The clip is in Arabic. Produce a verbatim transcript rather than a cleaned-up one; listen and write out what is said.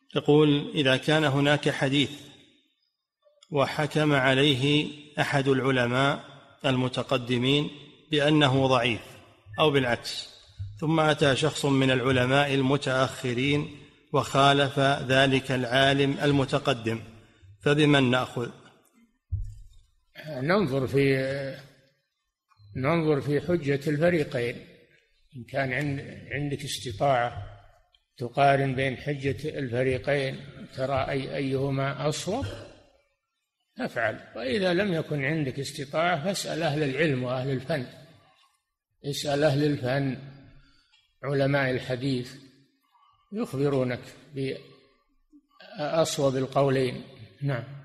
يقول: إذا كان هناك حديث وحكم عليه أحد العلماء المتقدمين بأنه ضعيف أو بالعكس، ثم أتى شخص من العلماء المتأخرين وخالف ذلك العالم المتقدم، فبمن نأخذ؟ ننظر في ننظر في حجة الفريقين. إن كان عندك استطاعة تقارن بين حجة الفريقين ترى أي أيهما أصوب فافعل، وإذا لم يكن عندك استطاعة فاسأل أهل العلم وأهل الفن، اسأل أهل الفن علماء الحديث يخبرونك بأصوب القولين. نعم.